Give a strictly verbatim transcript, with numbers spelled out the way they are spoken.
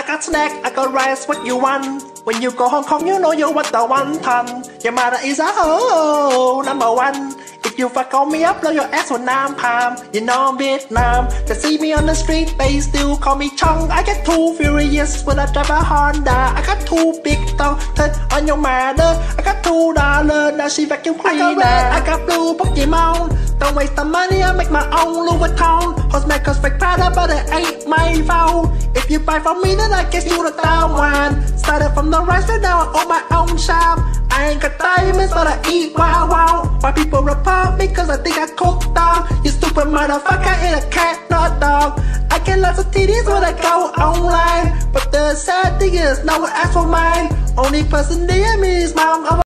got snack, I got rice, what you want? When you go Hong Kong, you know you want the one ton. Your mother is a hoe, number one. If you fuck on me up, blow your ass with Napalm. You know I'm Vietnam. They see me on the street, they still call me Chong. I get too furious when I drive a Honda. I got two big tongue, turn on your mother. I got two dollars, now she vacuum cleaner. I got red, I got blue Pokemon. Don't waste the money, I make my own Louis Vuitton. Host makers fake Prada, but it ain't my fault. If you buy from me, then I guess you the down one. Started from the rice, right now I own my own shop. I ain't got diamonds, but I eat wow wow. Why people report me cause I think I cooked dog. You stupid motherfucker, ain't a cat, not a dog. I get lots of titties when I go online, but the sad thing is no one asks for mine. Only person near me is mom.